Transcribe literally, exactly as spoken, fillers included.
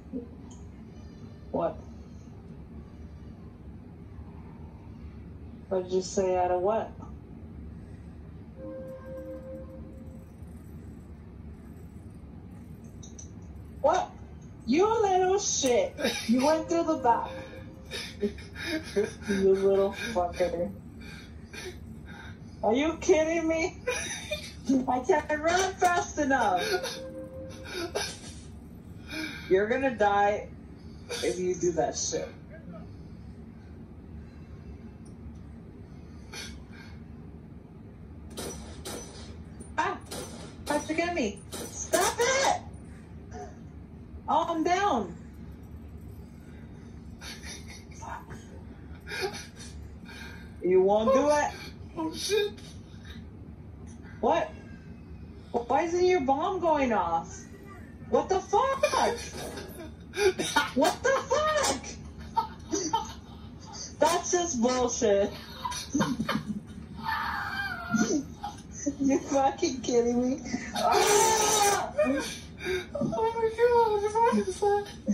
What? What did you say out of what? What? You little shit. You went through the back. You little fucker. Are you kidding me? I can't run fast enough. You're gonna die if you do that shit. Ah! How'd you get me? Stop it! Oh, I'm down. You won't do it? Oh shit. What? Why isn't your bomb going off? What the fuck? What the fuck? That's just bullshit. You fucking kidding me? Ah! Oh my god, what is that?